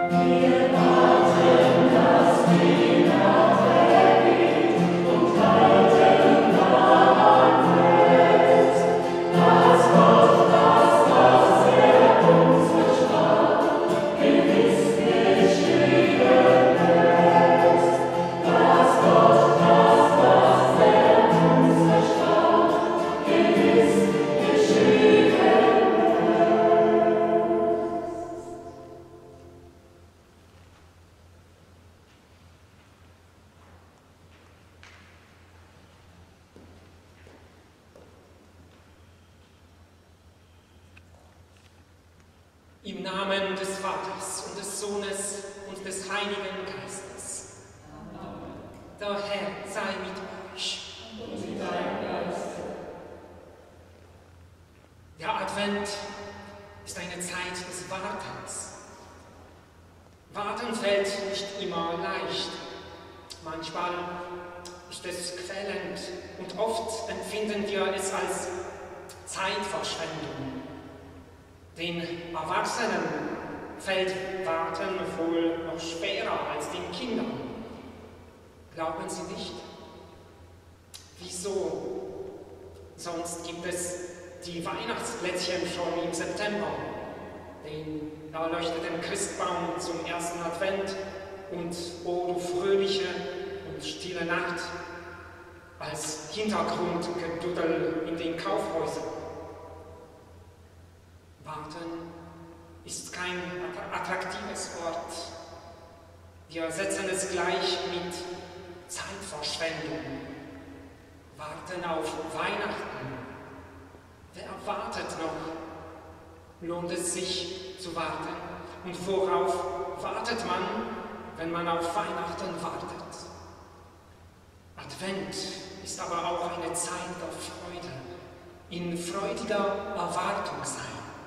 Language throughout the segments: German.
Im Namen des Vaters und des Sohnes und des Heiligen Geistes. Amen. Der Herr sei mit euch. Und mit deinem Geist. Der Advent ist eine Zeit des Wartens. Warten fällt nicht immer leicht. Manchmal ist es quälend und oft empfinden wir es als Zeitverschwendung. Den Erwachsenen fällt Warten wohl noch schwerer als den Kindern. Glauben Sie nicht? Wieso? Sonst gibt es die Weihnachtsplätzchen schon im September, den erleuchteten Christbaum zum ersten Advent und O du fröhliche und stille Nacht als Hintergrundgeduddel in den Kaufhäusern. Warten ist kein attraktives Wort. Wir setzen es gleich mit Zeitverschwendung. Warten auf Weihnachten. Wer wartet noch? Lohnt es sich zu warten? Und worauf wartet man, wenn man auf Weihnachten wartet? Advent ist aber auch eine Zeit der Freude, in freudiger Erwartung sein.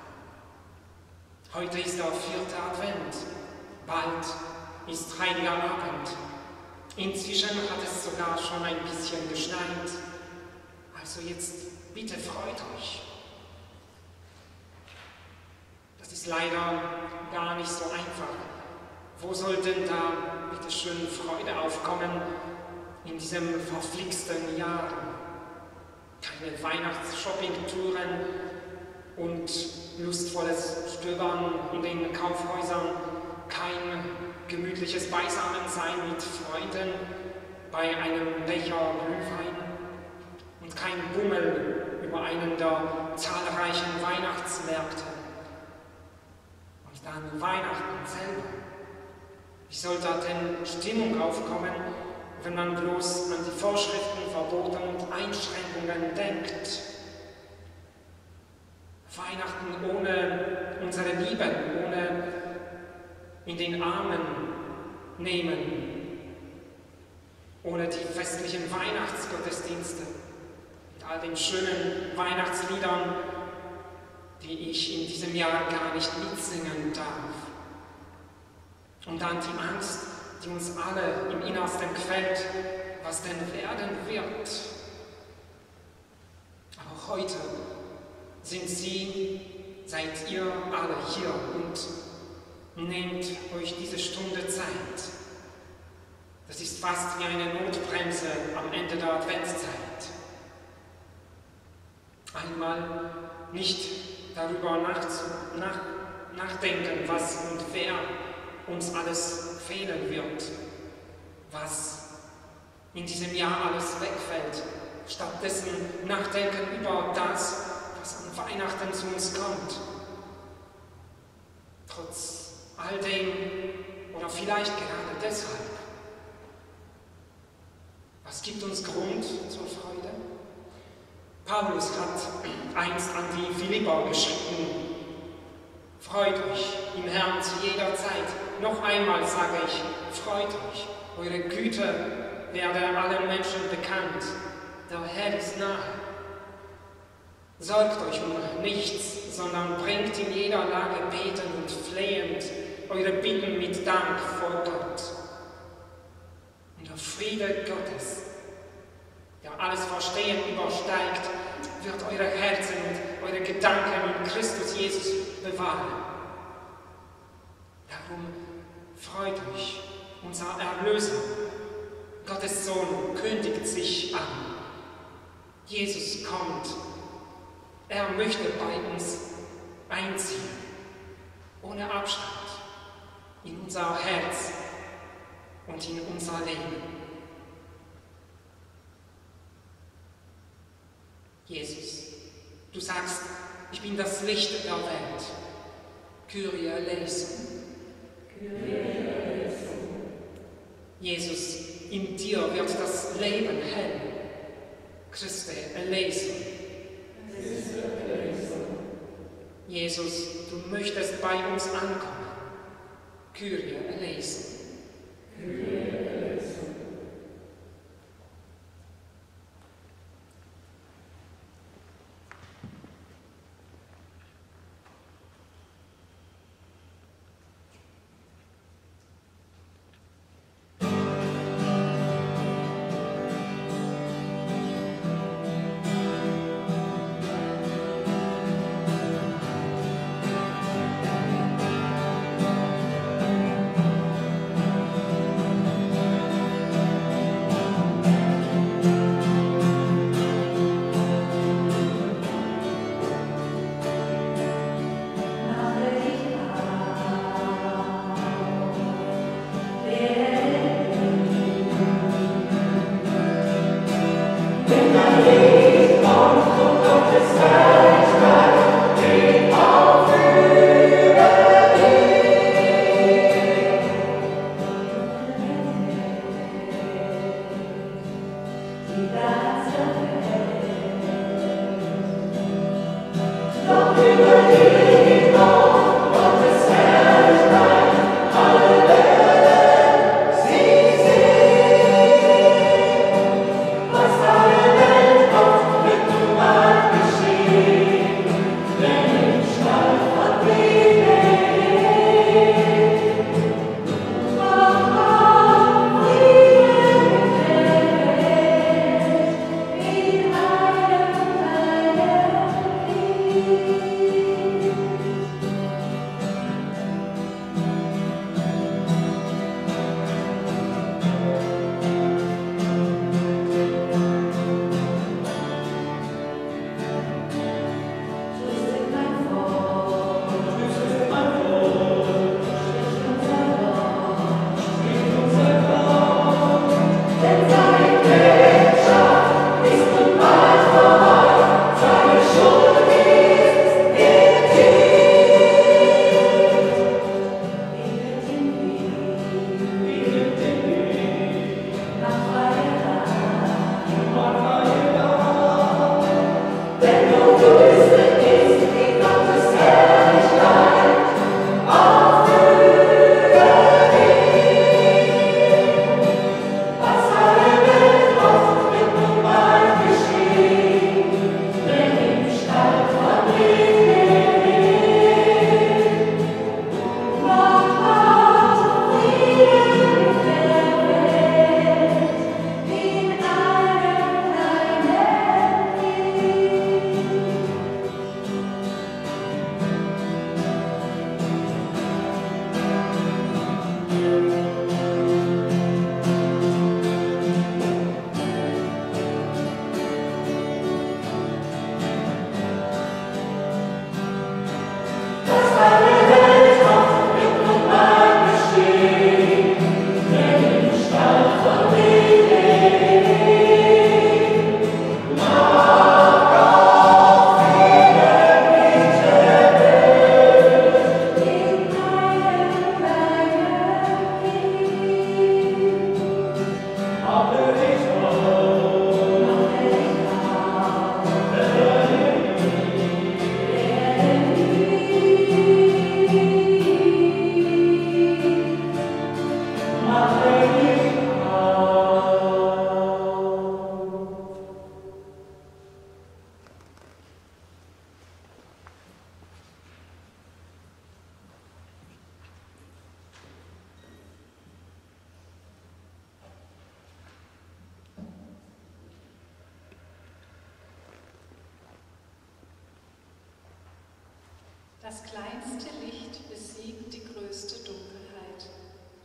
Heute ist der 4. Advent, bald ist Heiliger Abend. Inzwischen hat es sogar schon ein bisschen geschneit. Also jetzt bitte freut euch. Das ist leider gar nicht so einfach. Wo soll denn da bitte schön Freude aufkommen in diesem verflixten Jahr? Keine Weihnachtsshopping-Touren und lustvolles Stöbern in den Kaufhäusern, kein gemütliches Beisammensein mit Freunden bei einem Becher Glühwein und kein Bummel über einen der zahlreichen Weihnachtsmärkte. Und dann Weihnachten selber. Wie soll da denn Stimmung aufkommen, wenn man bloß an die Vorschriften, Verbote und Einschränkungen denkt? Weihnachten ohne unsere Liebe, ohne in den Armen nehmen, ohne die festlichen Weihnachtsgottesdienste mit all den schönen Weihnachtsliedern, die ich in diesem Jahr gar nicht mitsingen darf. Und dann die Angst, die uns alle im Innersten quält, was denn werden wird. Aber heute seid ihr alle hier und nehmt euch diese Stunde Zeit. Das ist fast wie eine Notbremse am Ende der Adventszeit. Einmal nicht darüber nachdenken, was und wer uns alles fehlen wird, was in diesem Jahr alles wegfällt. Stattdessen nachdenken über das, was an Weihnachten zu uns kommt. Trotz all dem oder vielleicht gerade deshalb. Was gibt uns Grund zur Freude? Paulus hat einst an die Philipper geschrieben: Freut euch im Herrn zu jeder Zeit. Noch einmal sage ich, freut euch. Eure Güte werde allen Menschen bekannt. Der Herr ist nahe. Sorgt euch um nichts, sondern bringt in jeder Lage betend und flehend eure Bitten mit Dank vor Gott. Und der Friede Gottes, der alles Verstehen übersteigt, wird eure Herzen und eure Gedanken in Christus Jesus bewahren. Darum freut euch, unser Erlöser. Gottes Sohn kündigt sich an. Jesus kommt. Er möchte bei uns einziehen, ohne Abstand, in unser Herz und in unser Leben. Jesus, du sagst, ich bin das Licht der Welt. Kyrie eleison. Kyrie eleison. Jesus, in dir wird das Leben hell. Christe eleison. Christe eleison. Jesus, du möchtest bei uns ankommen. Kyrie eleison. Kyrie eleison. Das kleinste Licht besiegt die größte Dunkelheit.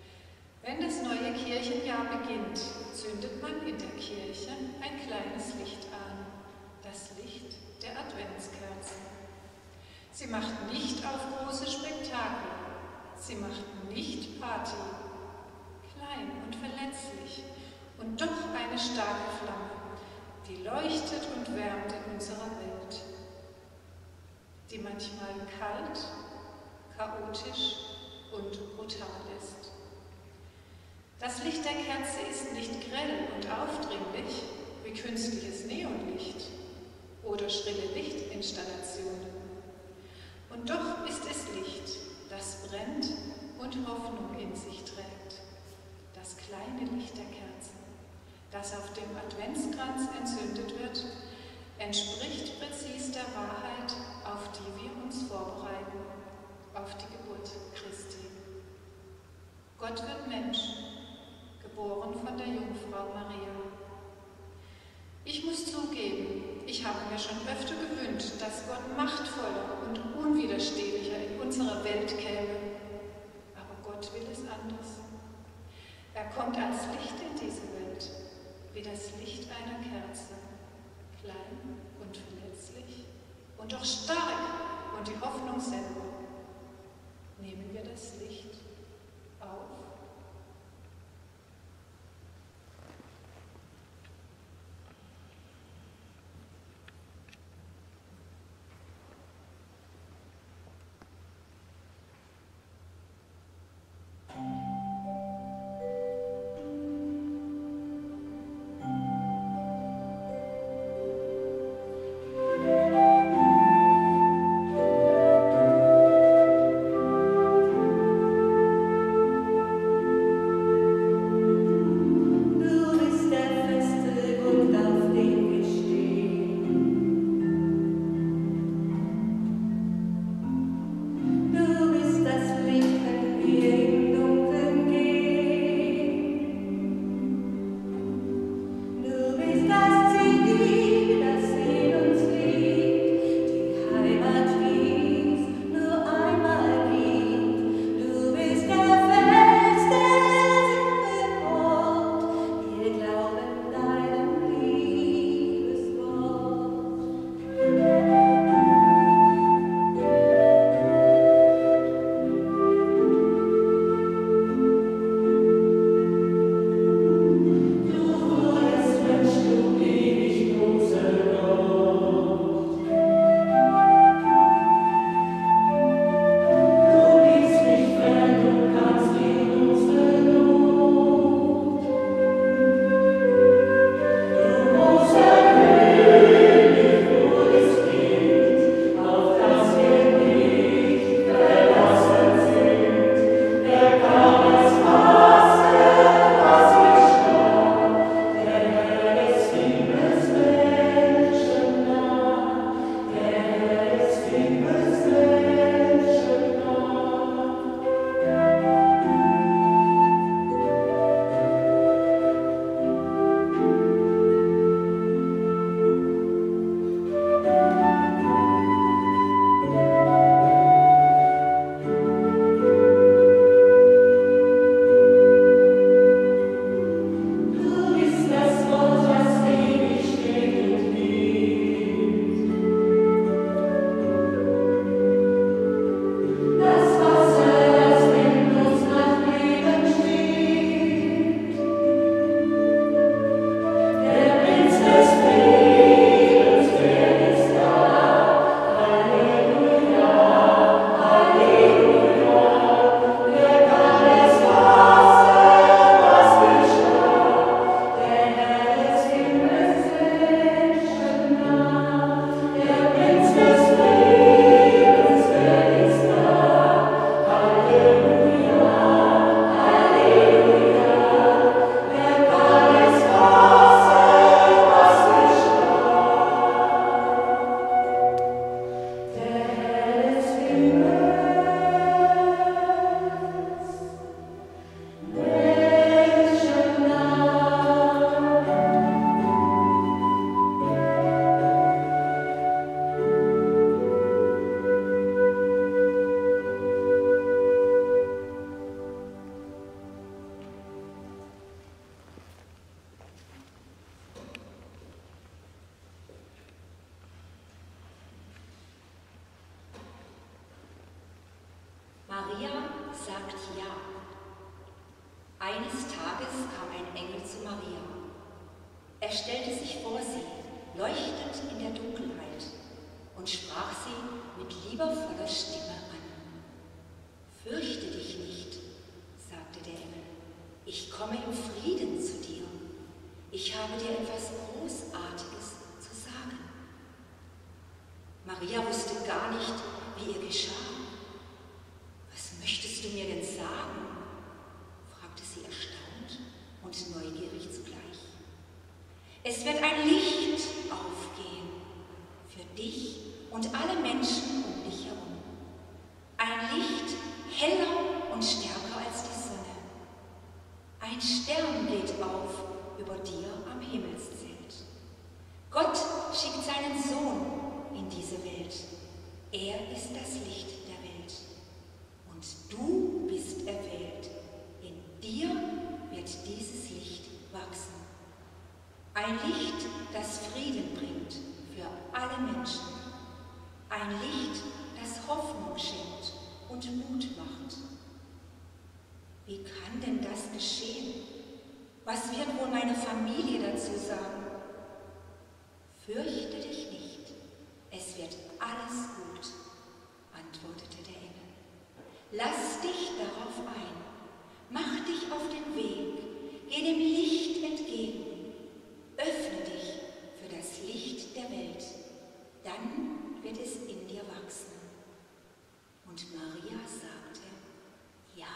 kleines Licht an, das Licht der Adventskerze. Sie macht nicht auf große Spektakel, sie macht nicht Party. Klein und verletzlich und doch eine starke Flamme, die leuchtet und wärmt in unserer Welt, die manchmal kalt, chaotisch und brutal ist. Das Licht der Kerze ist nicht grell und aufdringlich wie künstliches Neonlicht oder schrille Lichtinstallationen. Und doch ist es Licht, das brennt und Hoffnung in sich trägt. Das kleine Licht der Kerze, das auf dem Adventskranz entzündet wird, entspricht präzis der Wahrheit, auf die wir uns vorbereiten, auf die Geburt Christi. Gott wird Mensch, geboren von der Jungfrau Maria. Ich muss zugeben, ich habe mir schon öfter gewünscht, dass Gott machtvoller und unwiderstehlicher in unsere Welt käme. Aber Gott will es anders. Er kommt als Licht in diese Welt, wie das Licht einer Kerze, klein und verletzlich und doch stark und die Hoffnung selber. Nehmen wir das Licht auf? sagt ja. Eines Tages kam ein Engel zu Maria. Er stellte sich vor sie, leuchtend in der Dunkelheit, und sprach sie mit liebevoller Stimme an. Fürchte dich nicht, sagte der Engel, ich komme im Frieden zu dir. Ich habe dir etwas Großartiges zu sagen. Maria wusste gar nicht, wie ihr geschah. Was möchtest du mir denn sagen? Fragte sie erstaunt und neugierig zugleich. Es wird ein Licht aufgehen für dich und alle Menschen um dich herum. Ein Licht heller und stärker als die Sonne. Ein Stern geht auf über dir am Himmelszelt. Gott schickt seinen Sohn in diese Welt. Er ist das Licht der Welt. Und du bist erwählt. In dir wird dieses Licht wachsen. Ein Licht, das Frieden bringt für alle Menschen. Ein Licht, das Hoffnung schenkt und Mut macht. Wie kann denn das geschehen? Was wird wohl meine Familie dazu sagen? Fürchte dich nicht, es wird alles gut, antwortete der Engel. Lass dich darauf ein, mach dich auf den Weg, geh dem Licht entgegen, öffne dich für das Licht der Welt, dann wird es in dir wachsen. Und Maria sagte, ja.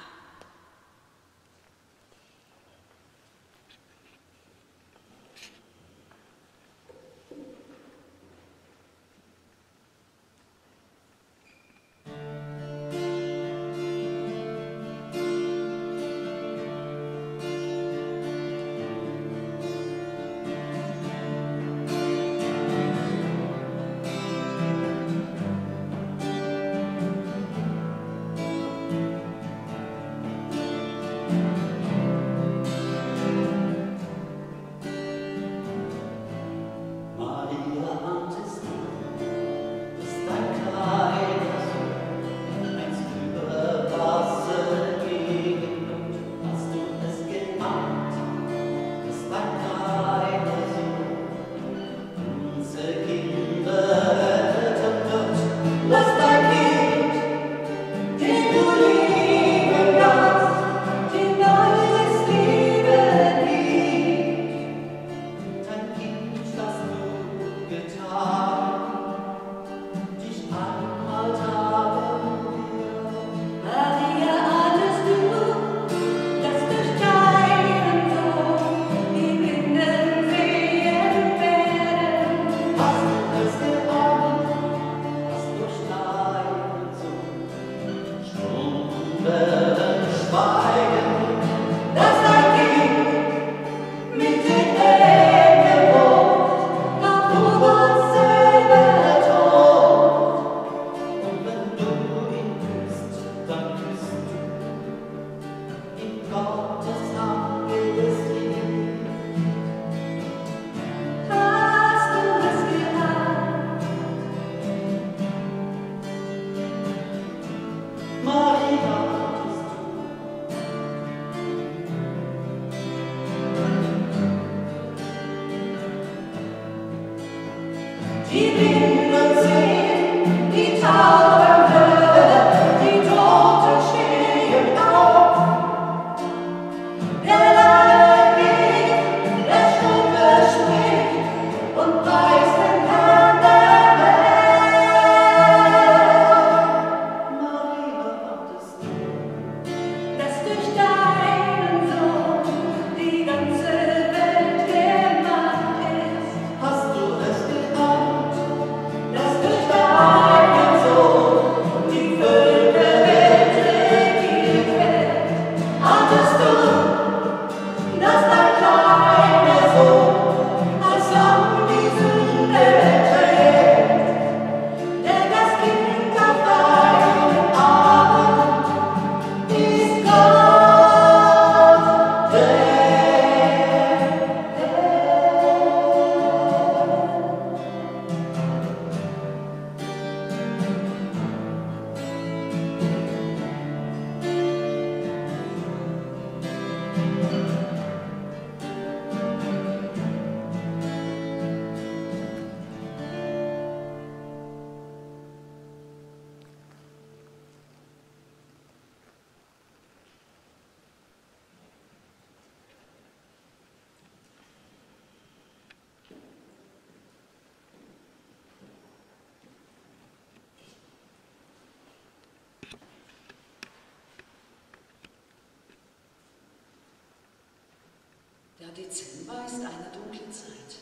Der Dezember ist eine dunkle Zeit.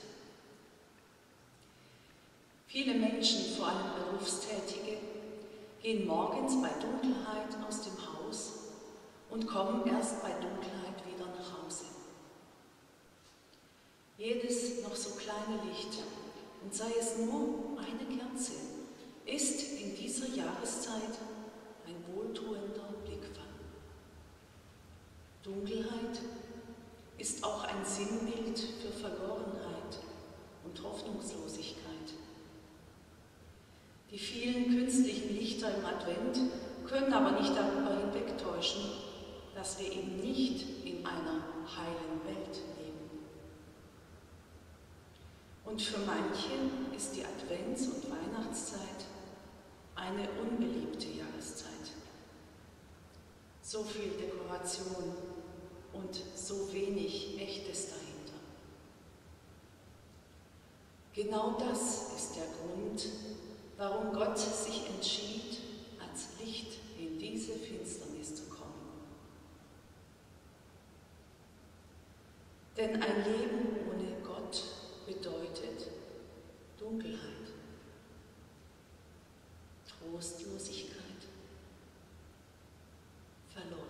Viele Menschen, vor allem Berufstätige, gehen morgens bei Dunkelheit aus dem Haus und kommen erst bei Dunkelheit wieder nach Hause. Jedes noch so kleine Licht, und sei es nur eine Kerze, ist in dieser Jahreszeit ein wohltuender Blickfang. Dunkelheit ist auch ein Sinnbild für Verlorenheit und Hoffnungslosigkeit. Die vielen künstlichen Lichter im Advent können aber nicht darüber hinwegtäuschen, dass wir eben nicht in einer heilen Welt leben. Und für manche ist die Advents- und Weihnachtszeit eine unbeliebte Jahreszeit. So viel Dekoration und so wenig Echtes dahinter. Genau das ist der Grund, warum Gott sich entschied, als Licht in diese Finsternis zu kommen. Denn ein Leben ohne Gott bedeutet Dunkelheit, Trostlosigkeit, Verlorenheit.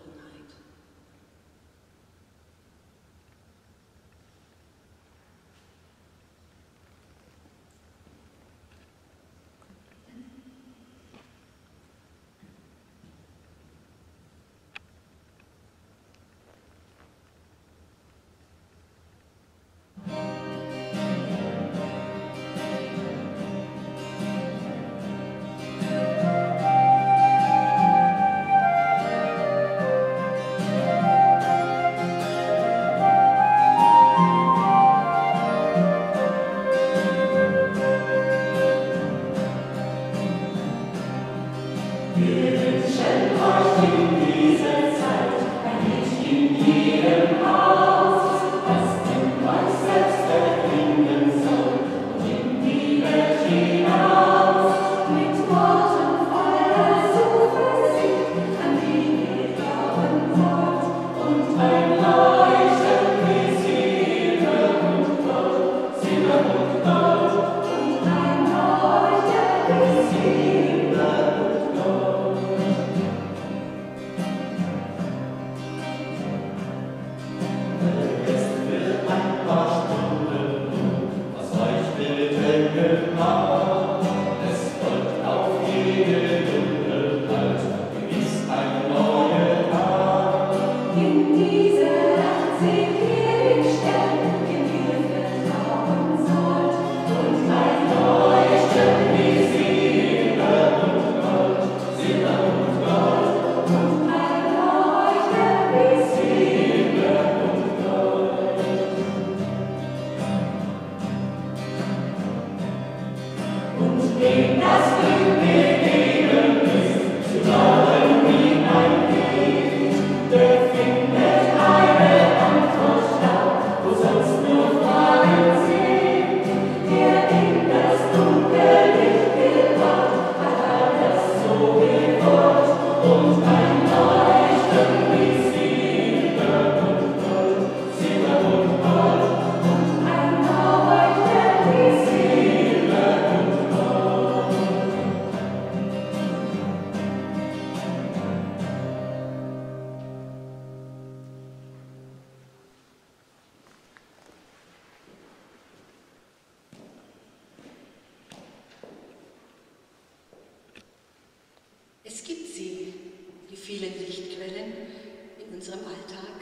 Es gibt sie, die vielen Lichtquellen in unserem Alltag.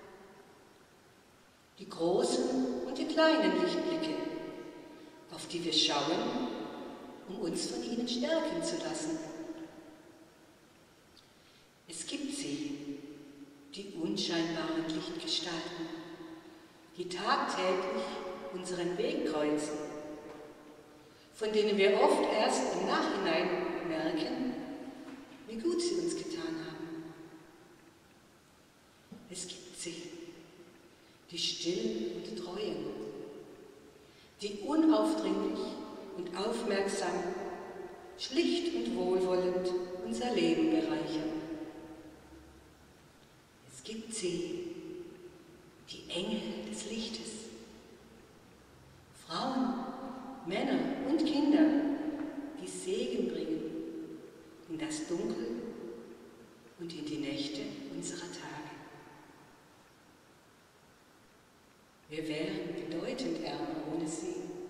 Die großen und die kleinen Lichtblicke, auf die wir schauen, um uns von ihnen stärken zu lassen. Es gibt sie, die unscheinbaren unscheinbaren Lichtgestalten, die tagtäglich unseren Weg kreuzen, von denen wir oft erst im Nachhinein merken, wie gut sie uns getan haben. Es gibt sie, die Stillen und Treuen, die unaufdringlich und aufmerksam, schlicht und wohlwollend unser Leben bereichern. Es gibt sie, die Engel des Lichtes, Frauen, Männer und Kinder, die Segen bringen in das Dunkel und in die Nächte unserer Tage. Wir wären bedeutend ärmer ohne sie.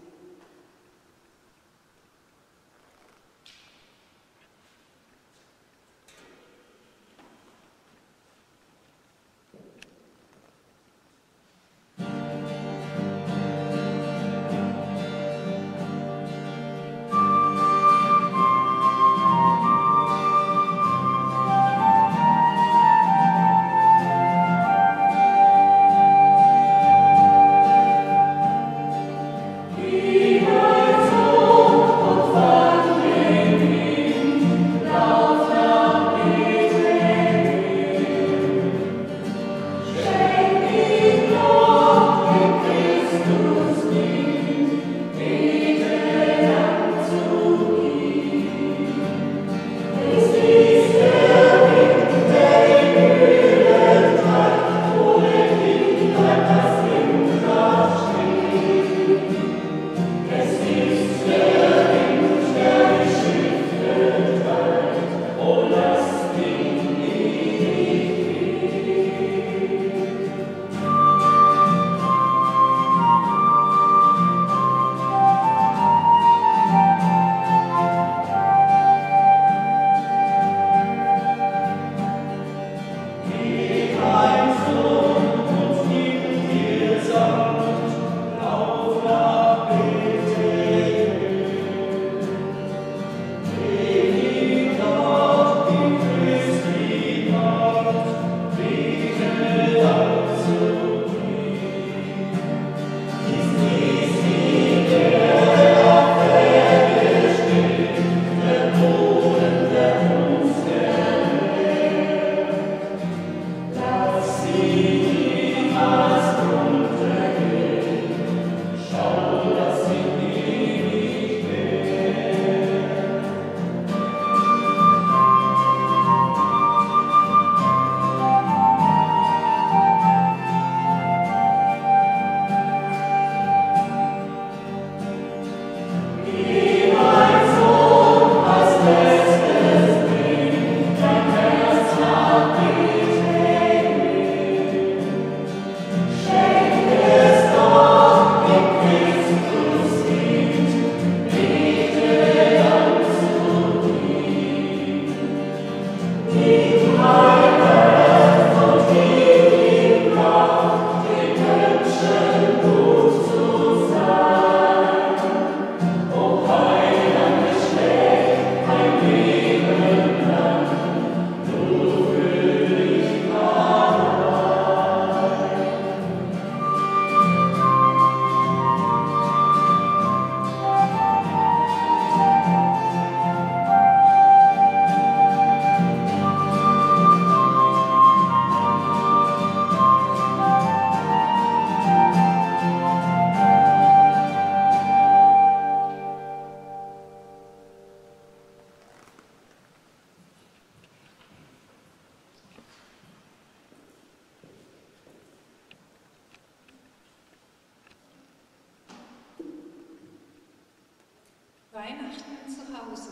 Weihnachten zu Hause.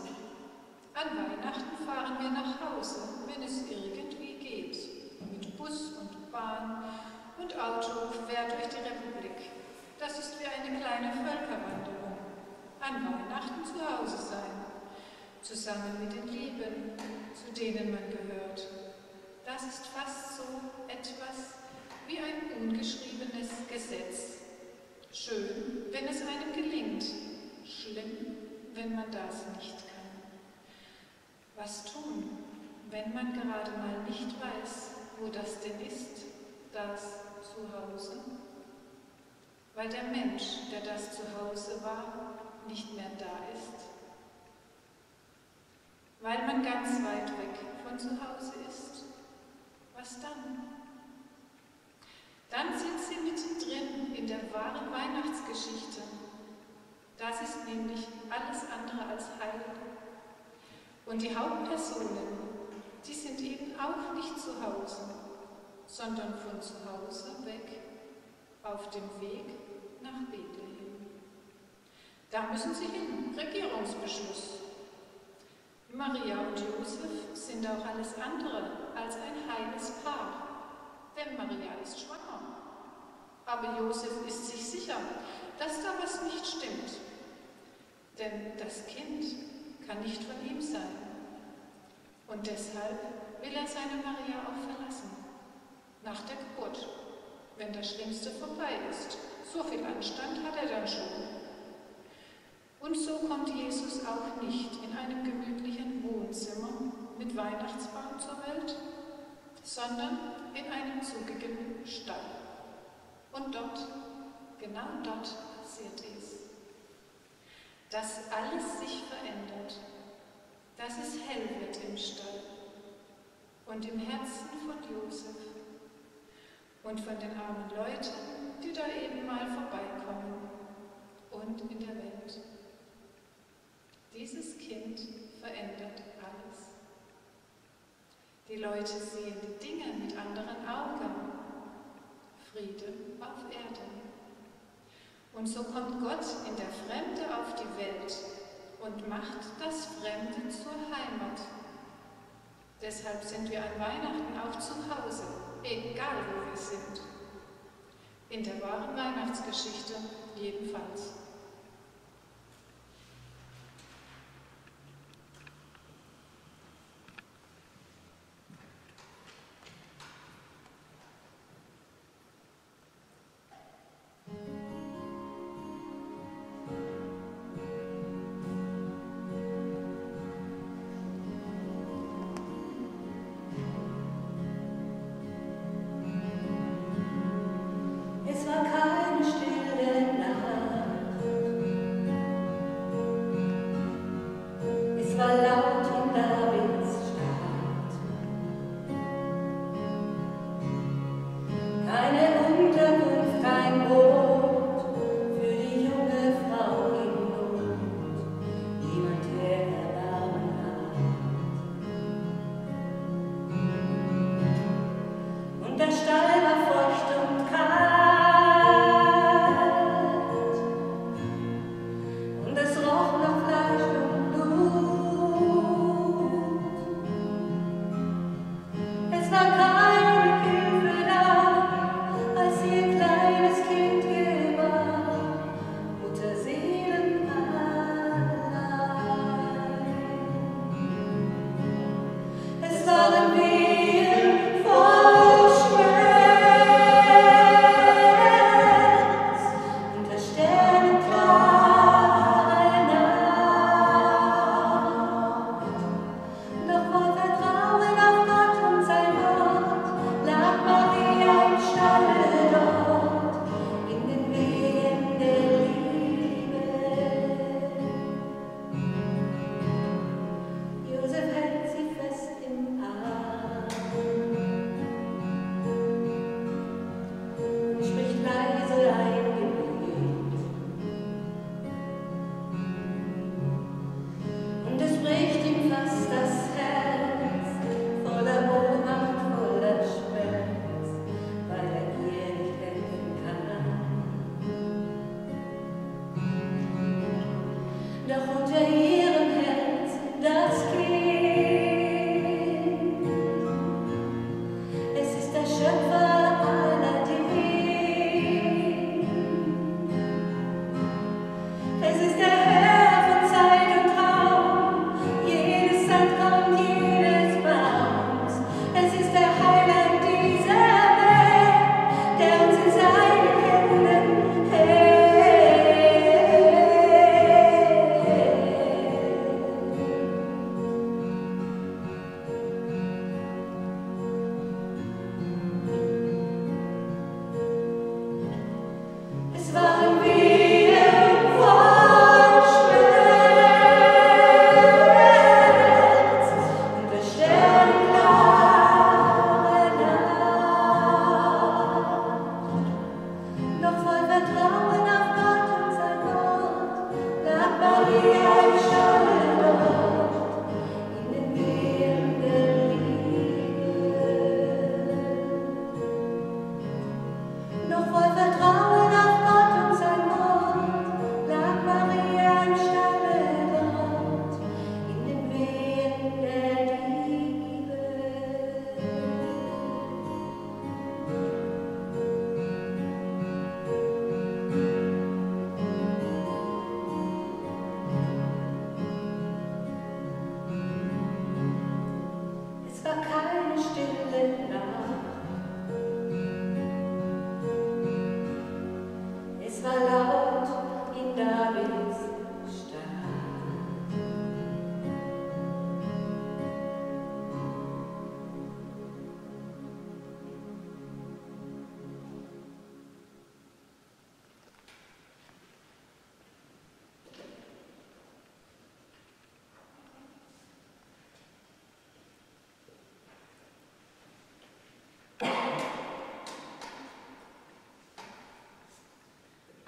An Weihnachten fahren wir nach Hause, wenn es irgendwie geht. Mit Bus und Bahn und Auto quer durch die Republik. Das ist wie eine kleine Völkerwanderung. An Weihnachten zu Hause sein. Zusammen mit den Lieben, zu denen man gehört. Das ist fast so etwas wie ein ungeschriebenes Gesetz. Schön, wenn es einem gelingt. Schlimm, wenn man das nicht kann. Was tun, wenn man gerade mal nicht weiß, wo das denn ist? weil der Mensch, der das Zuhause war, nicht mehr da ist? Weil man ganz weit weg von zu Hause ist? Was dann? Dann sind sie mittendrin in der wahren Weihnachtsgeschichte. Das ist nämlich alles andere als Heil. Und die Hauptpersonen, die sind eben auch nicht zu Hause, sondern von zu Hause weg, auf dem Weg nach Bethlehem. Da müssen sie hin, Regierungsbeschluss. Maria und Josef sind auch alles andere als ein heiles Paar, denn Maria ist schwanger. Aber Josef ist sich sicher, dass da was nicht stimmt, denn das Kind kann nicht von ihm sein. Und deshalb will er seine Maria auch verlassen, nach der Geburt, wenn das Schlimmste vorbei ist. So viel Anstand hat er dann schon. Und so kommt Jesus auch nicht in einem gemütlichen Wohnzimmer mit Weihnachtsbaum zur Welt, sondern in einem zugigen Stall. Und dort, genau dort passiert es, dass alles sich verändert, dass es hell wird im Stall und im Herzen von Josef und von den armen Leuten, die da eben mal vorbeikommen und in der Welt. Dieses Kind verändert alles. Die Leute sehen die Dinge mit anderen Augen. Friede auf Erden. Und so kommt Gott in der Fremde auf die Welt und macht das Fremde zur Heimat. Deshalb sind wir an Weihnachten auch zu Hause, egal wo wir sind. In der wahren Weihnachtsgeschichte jedenfalls. Es war keine stille Nacht.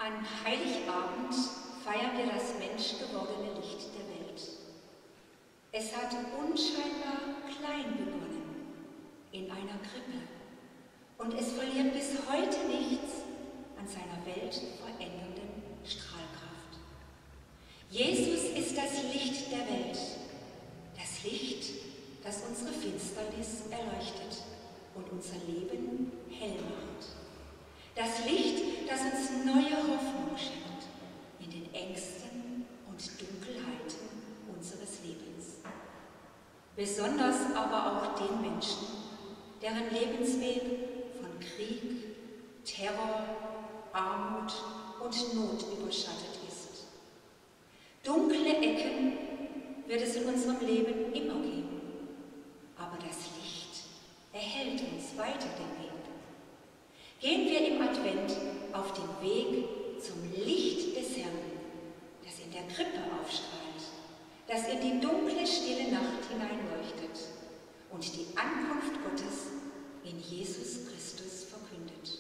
An Heiligabend feiern wir das menschgewordene Licht der Welt. Es hat unscheinbar klein begonnen, in einer Krippe, und es verliert bis heute nichts an seiner weltverändernden Strahlkraft. Jesus ist das Licht der Welt, das Licht, das unsere Finsternis erleuchtet und unser Leben hell macht. Das Licht, das uns neue Hoffnung schenkt in den Ängsten und Dunkelheiten unseres Lebens. Besonders aber auch den Menschen, deren Lebensweg von Krieg, Terror, Armut und Not überschattet ist. Dunkle Ecken wird es in unserem Leben immer geben, aber das Licht erhält uns weiter den Weg. Gehen wir im Advent auf den Weg zum Licht des Herrn, das in der Krippe aufstrahlt, das in die dunkle, stille Nacht hineinleuchtet und die Ankunft Gottes in Jesus Christus verkündet.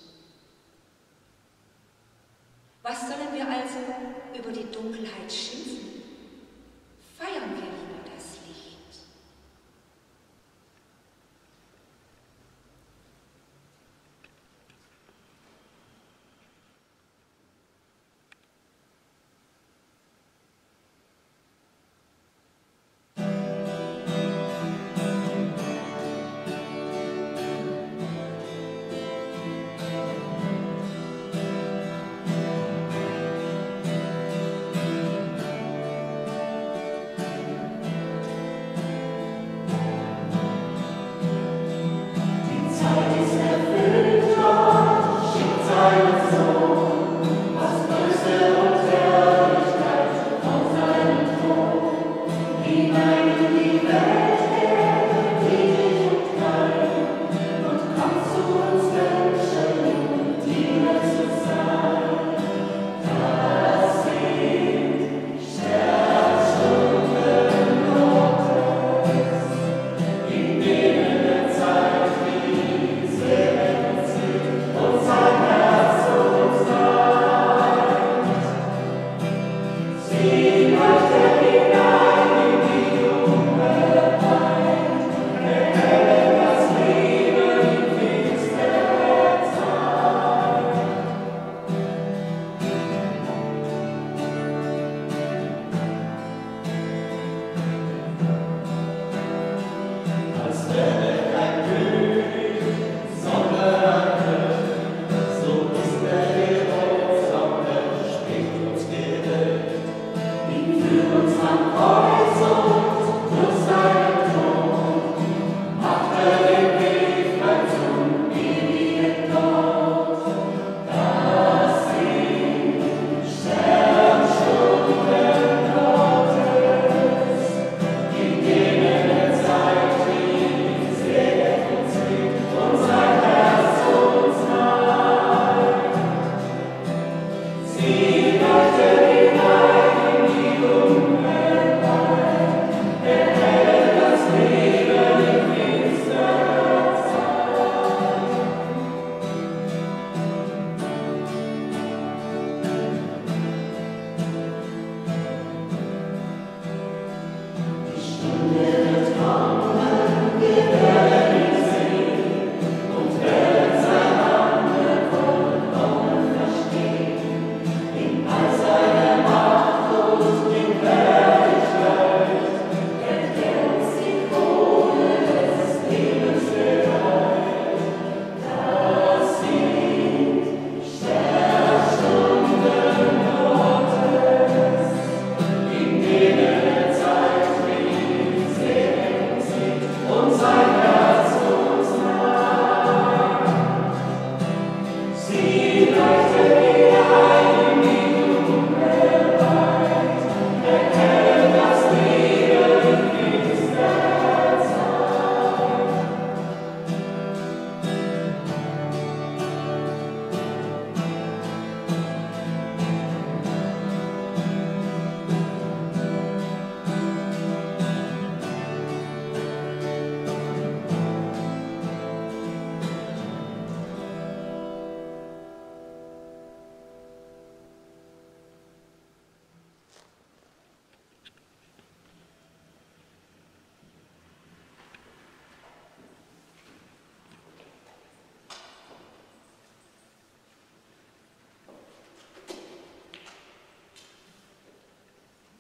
Was sollen wir also über die Dunkelheit schimpfen? Feiern wir lieber das Licht.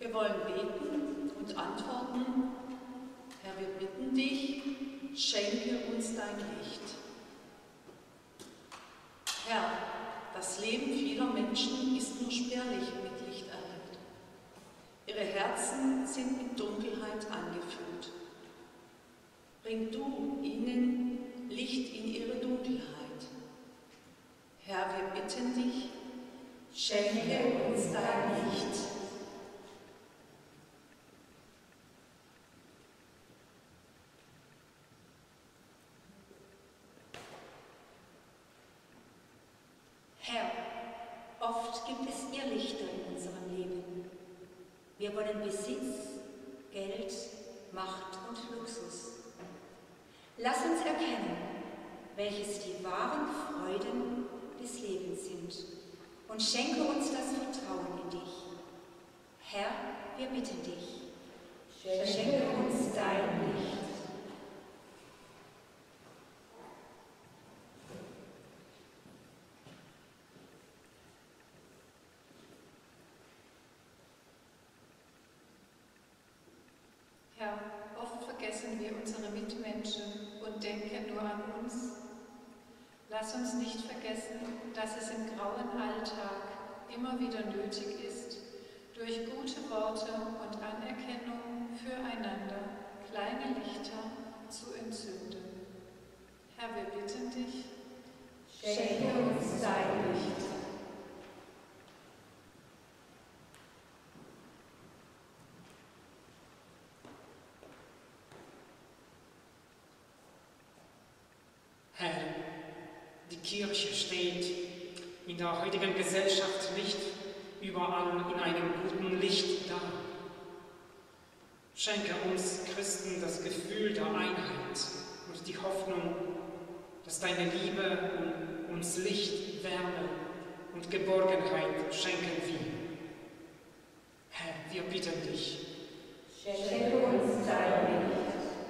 Wir wollen beten und antworten: Herr, wir bitten dich, schenke uns dein Licht. Herr, das Leben vieler Menschen ist nur spärlich mit Licht erhellt. Ihre Herzen sind mit Dunkelheit angefüllt. Bring du ihnen Licht in ihre Dunkelheit. Herr, wir bitten dich, schenke uns dein Licht. Herr, oft gibt es Irrlichter in unserem Leben. Wir wollen Besitz, Geld, Macht und Luxus. Lass uns erkennen, welches die wahren Freuden des Lebens sind, und schenke uns das Vertrauen in dich. Herr, wir bitten dich, schenke uns dein Licht. Herr, oft vergessen wir unsere Mitmenschen und denken nur an uns. Lass uns nicht vergessen, dass es im grauen Alltag immer wieder nötig ist, durch gute Worte und Anerkennung füreinander kleine Lichter zu entzünden. Herr, wir bitten dich, Schenke uns dein Licht. Herr, die Kirche steht in der heutigen Gesellschaft nicht überall in einem guten Licht da. Schenke uns Christen das Gefühl der Einheit und die Hoffnung, dass deine Liebe uns Licht, Wärme und Geborgenheit schenken will. Herr, wir bitten dich, Schenke uns dein Licht.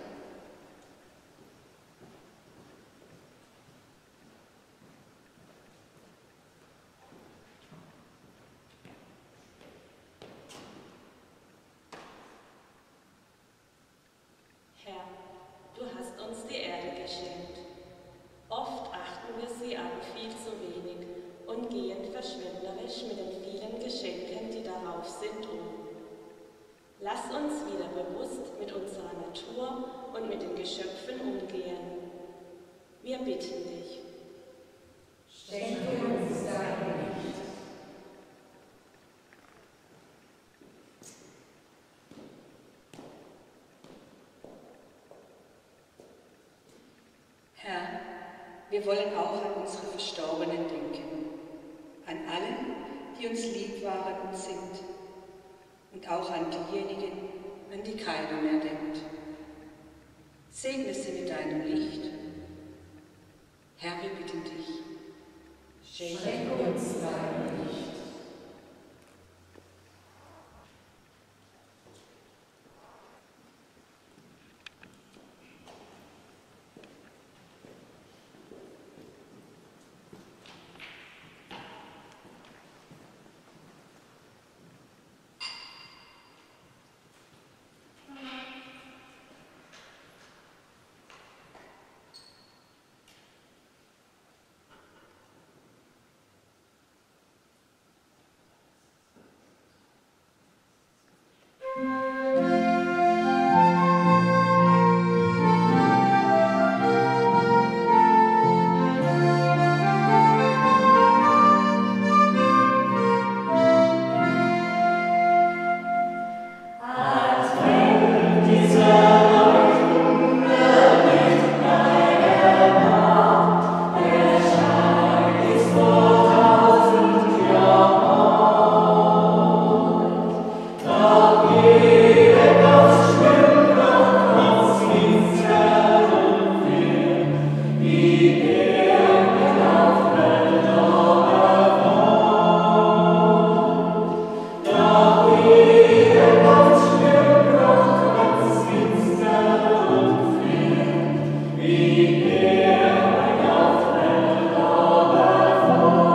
Herr, du hast uns die Erde geschenkt. Oft achten wir sie aber viel zu wenig und gehen verschwenderisch mit den vielen Geschenken, die darauf sind, um. Lass uns wieder bewusst mit unserer Natur und mit den Geschöpfen umgehen. Wir bitten dich. Schenke uns dein Licht. Herr, wir wollen auch an unsere Verstorbenen denken, an alle, die uns lieb waren und sind, und auch an diejenigen, an die keiner mehr denkt. Segne sie mit deinem Licht. Herr, wir bitten dich. Schenke uns dein Licht. Wie er ein Aufbrenner bevor.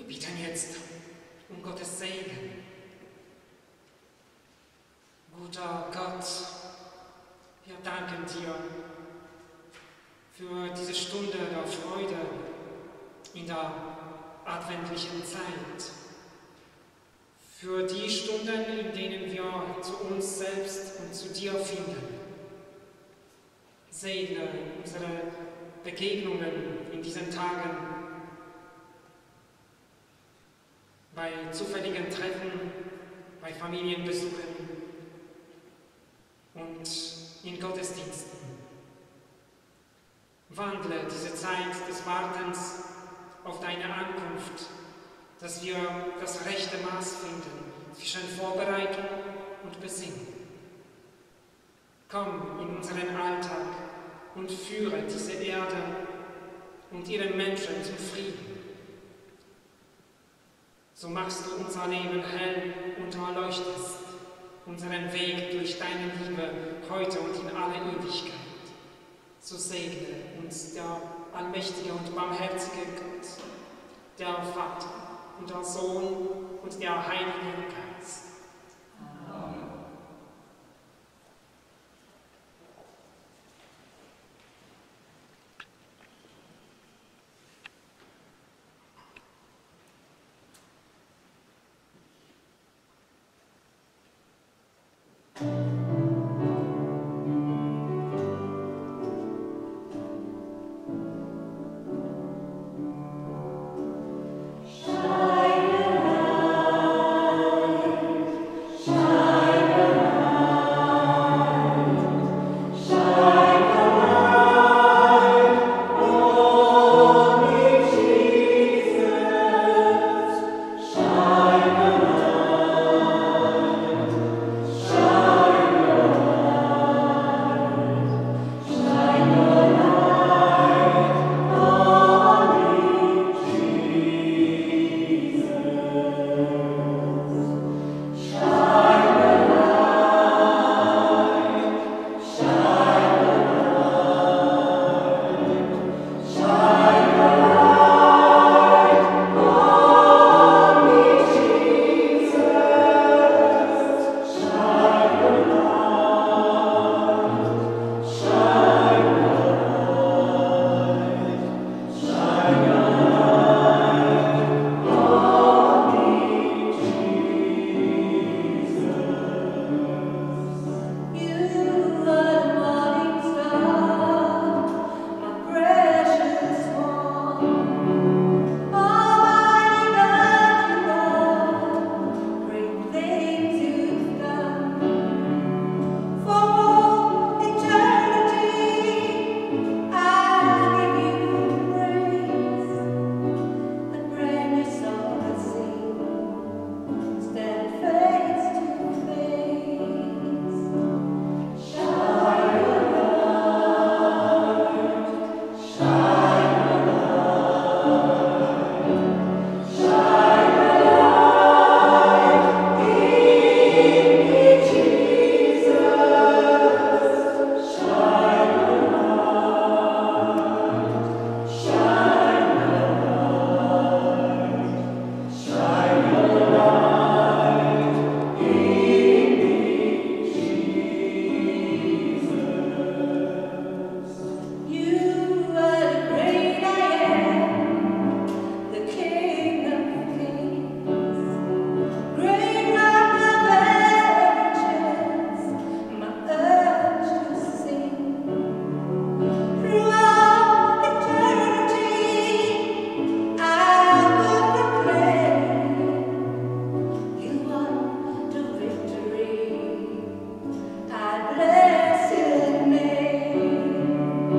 Wir bitten jetzt um Gottes Segen. Guter Gott, wir danken dir für diese Stunde der Freude in der adventlichen Zeit, für die Stunden, in denen wir zu uns selbst und zu dir finden. Segne unsere Begegnungen in diesen Tagen, bei zufälligen Treffen, bei Familienbesuchen und in Gottesdiensten. Wandle diese Zeit des Wartens auf deine Ankunft, dass wir das rechte Maß finden zwischen Vorbereitung und Besinnen. Komm in unseren Alltag und führe diese Erde und ihren Menschen zum Frieden. So machst du unser Leben hell und erleuchtest unseren Weg durch deine Liebe heute und in alle Ewigkeit. So segne uns der allmächtige und barmherzige Gott, der Vater und der Sohn und der Heilige Geist. Amen.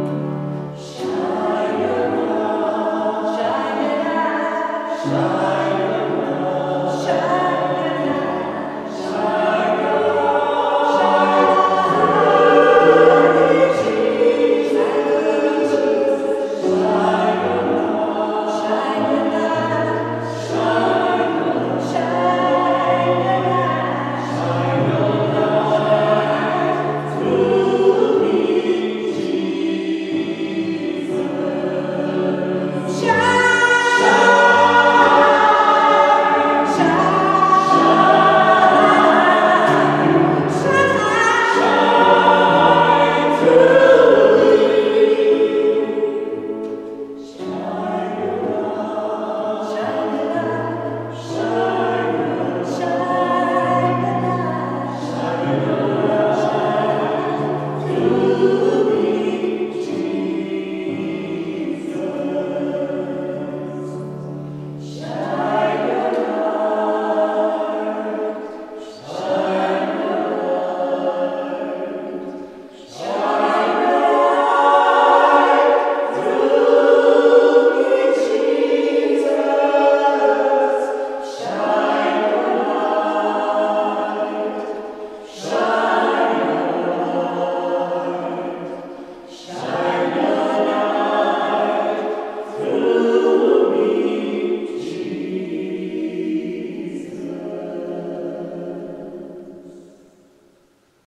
Shine.